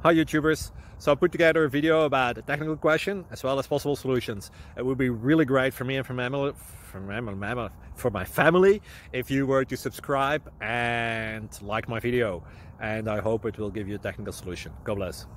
Hi YouTubers! So I put together a video about a technical question as well as possible solutions. It would be really great for me and for my family if you were to subscribe and like my video, and I hope it will give you a technical solution. God bless.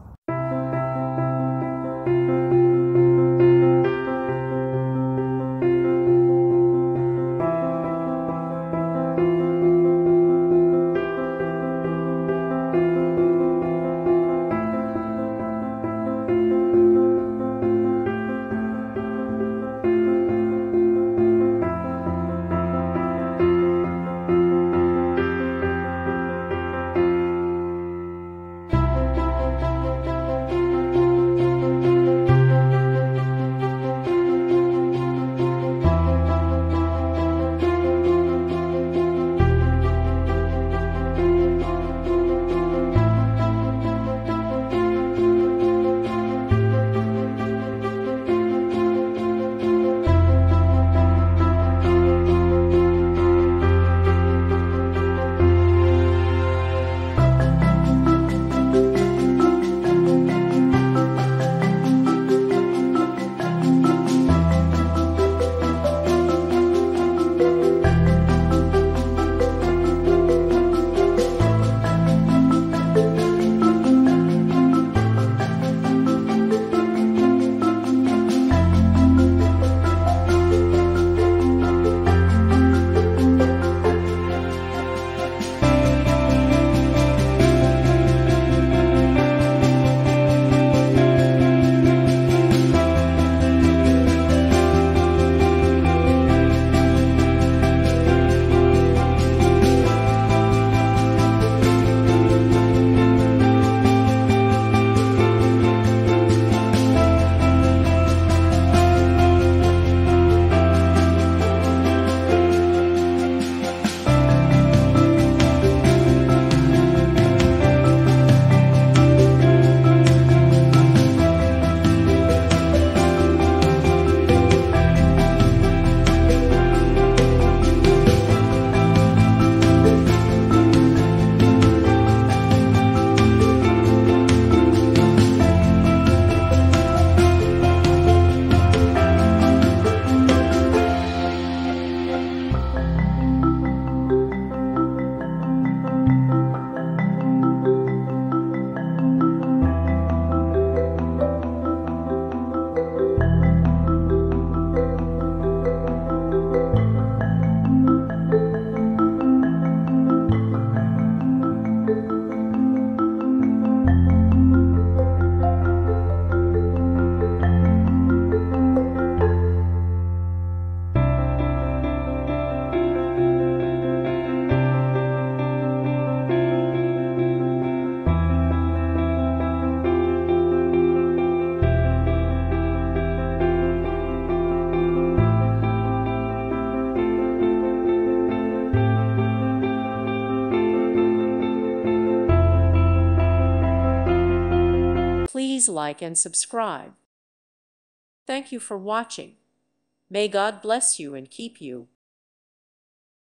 Please like and subscribe. Thank you for watching. May God bless you and keep you.